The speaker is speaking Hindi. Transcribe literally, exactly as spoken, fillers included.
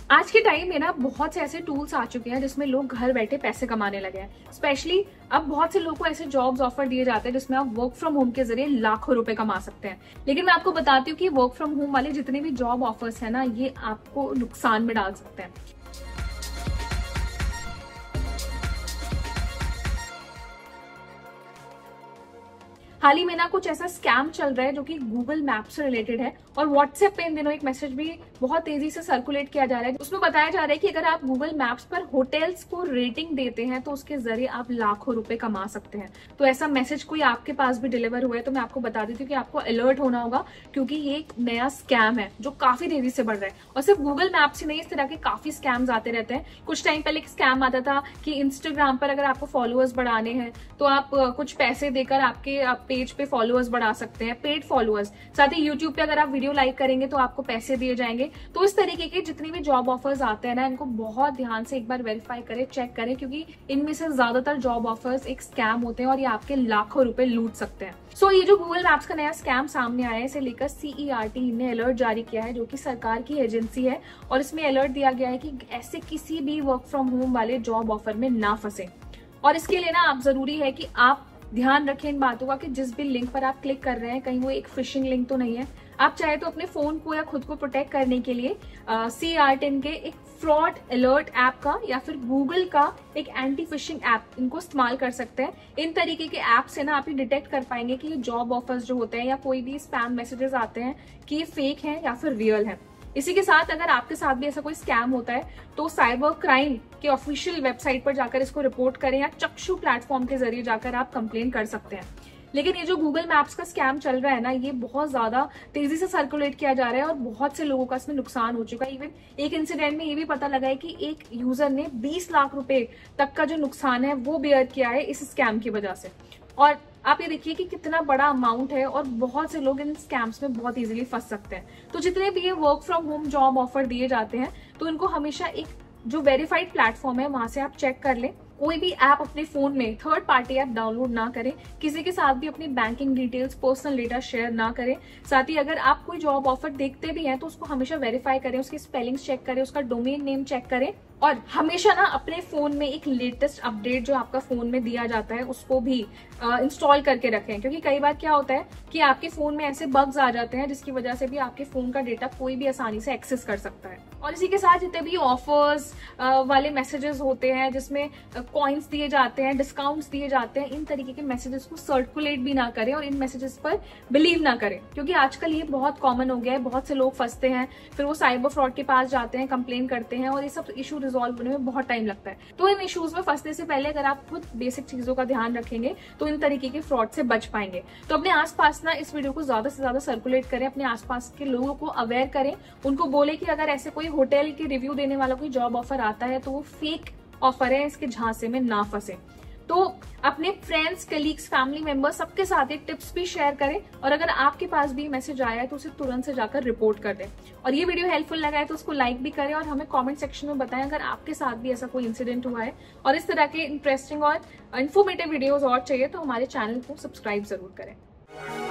आज के टाइम में ना बहुत से ऐसे टूल्स आ चुके हैं जिसमें लोग घर बैठे पैसे कमाने लगे हैं। स्पेशली अब बहुत से लोगों को ऐसे जॉब्स ऑफर दिए जाते हैं जिसमें आप वर्क फ्रॉम होम के जरिए लाखों रुपए कमा सकते हैं। लेकिन मैं आपको बताती हूँ कि वर्क फ्रॉम होम वाले जितने भी जॉब ऑफर्स है ना, ये आपको नुकसान में डाल सकते हैं। हाल ही में ना कुछ ऐसा स्कैम चल रहा है जो कि गूगल मैप से रिलेटेड है, और व्हाट्सएप पे इन दिनों एक मैसेज भी बहुत तेजी से सर्कुलेट किया जा रहा है। उसमें बताया जा रहा है कि अगर आप गूगल मैप्स पर होटल्स को रेटिंग देते हैं तो उसके जरिए आप लाखों रुपए कमा सकते हैं। तो ऐसा मैसेज कोई आपके पास भी डिलीवर हुआ है तो मैं आपको बता देती हूँ कि आपको अलर्ट होना होगा, क्योंकि ये एक नया स्कैम है जो काफी तेजी से बढ़ रहा है। और सिर्फ गूगल मैप्स ही नहीं, इस तरह के काफी स्कैम्स आते रहते हैं। कुछ टाइम पहले एक स्कैम आता था कि इंस्टाग्राम पर अगर आपको फॉलोअर्स बढ़ाने हैं तो आप कुछ पैसे देकर आपके आप पेज पे फॉलोअर्स बढ़ा सकते हैं, पेड फॉलोअर्स। साथ ही यूट्यूब पे अगर आप वीडियो लाइक करेंगे तो आपको पैसे दिए जाएंगे। तो इस तरीके के जितनी भी जॉब ऑफर्स आते हैं ना, इनको बहुत ध्यान से एक बार वेरीफाई करें, चेक करें, क्योंकि इनमें से ज्यादातर जॉब ऑफर्स एक स्कैम होते हैं और ये आपके लाखों रुपए लूट सकते हैं। सो so, ये जो गूगल मैप्स का नया स्कैम सामने आया है, इसे लेकर सीईआरटी ने अलर्ट जारी किया है, जो कि सरकार की एजेंसी है, और इसमें अलर्ट दिया गया है कि ऐसे किसी भी वर्क फ्रॉम होम वाले जॉब ऑफर में ना फंसे। और इसके लिए ना आप जरूरी है कि आप ध्यान रखें इन बातों का कि जिस भी लिंक पर आप क्लिक कर रहे हैं कहीं वो एक फिशिंग लिंक तो नहीं है। आप चाहे तो अपने फोन को या खुद को प्रोटेक्ट करने के लिए सीईआरटी के एक फ्रॉड अलर्ट ऐप का या फिर गूगल का एक एंटी फिशिंग ऐप इनको इस्तेमाल कर सकते हैं। इन तरीके के ऐप से ना आप ये डिटेक्ट कर पाएंगे कि ये जॉब ऑफर्स जो होते हैं या कोई भी स्पैम मैसेजेस आते हैं कि ये फेक हैं या फिर रियल हैं। इसी के साथ अगर आपके साथ भी ऐसा कोई स्कैम होता है तो साइबर क्राइम के ऑफिशियल वेबसाइट पर जाकर इसको रिपोर्ट करें, या चक्षु प्लेटफॉर्म के जरिए जाकर आप कंप्लेन कर सकते हैं। लेकिन ये जो गूगल मैप्स का स्कैम चल रहा है ना, ये बहुत ज्यादा तेजी से सर्कुलेट किया जा रहा है और बहुत से लोगों का इसमें नुकसान हो चुका है। इवन एक इंसिडेंट में ये भी पता लगा है कि एक यूजर ने बीस लाख रुपए तक का जो नुकसान है वो बेयर किया है इस स्कैम की वजह से। और आप ये देखिए कि कितना बड़ा अमाउंट है और बहुत से लोग इन स्कैम्स में बहुत इजीली फंस सकते हैं। तो जितने भी ये work from home job offer दिए जाते हैं तो इनको हमेशा एक जो वेरीफाइड प्लेटफॉर्म है वहां से आप चेक कर लें। कोई भी ऐप अपने फोन में थर्ड पार्टी ऐप डाउनलोड ना करें, किसी के साथ भी अपनी banking details, personal data share ना करें। साथ ही अगर आप कोई जॉब ऑफर देखते भी हैं तो उसको हमेशा वेरीफाई करें, उसकी स्पेलिंग्स चेक करें, उसका डोमेन नेम चेक करें, और हमेशा ना अपने फोन में एक लेटेस्ट अपडेट जो आपका फोन में दिया जाता है उसको भी इंस्टॉल करके रखें। क्योंकि कई बार क्या होता है कि आपके फोन में ऐसे बग्स आ जाते हैं जिसकी वजह से भी आपके फोन का डेटा कोई भी आसानी से एक्सेस कर सकता है। और इसी के साथ जितने भी ऑफर्स वाले मैसेजेस होते हैं जिसमें कॉइन्स दिए जाते हैं, डिस्काउंट्स दिए जाते हैं, इन तरीके के मैसेजेस को सर्कुलेट भी ना करें और इन मैसेजेस पर बिलीव ना करें, क्योंकि आजकल ये बहुत कॉमन हो गया है। बहुत से लोग फंसते हैं, फिर वो साइबर फ्रॉड के पास जाते हैं, कंप्लेन करते हैं, और ये सब इशू रिजॉल्व होने में बहुत टाइम लगता है। तो इन इश्यूज में फंसने से पहले अगर आप खुद बेसिक चीजों का ध्यान रखेंगे तो इन तरीके के फ्रॉड से बच पाएंगे। तो अपने आसपास ना इस वीडियो को ज्यादा से ज्यादा सर्कुलेट करें, अपने आसपास के लोगों को अवेयर करें, उनको बोले कि अगर ऐसे कोई होटल के रिव्यू देने वाला कोई जॉब ऑफर आता है तो वो फेक ऑफर है, इसके झांसे में ना फंसे। तो अपने फ्रेंड्स, कलीग्स, फैमिली मेंबर्स सबके साथ एक टिप्स भी शेयर करें, और अगर आपके पास भी मैसेज आया है तो उसे तुरंत से जाकर रिपोर्ट कर दें। और ये वीडियो हेल्पफुल लगा है तो उसको लाइक भी करें और हमें कमेंट सेक्शन में बताएं अगर आपके साथ भी ऐसा कोई इंसिडेंट हुआ है। और इस तरह के इंटरेस्टिंग और इन्फॉर्मेटिव वीडियोस और चाहिए तो हमारे चैनल को सब्सक्राइब जरूर करें।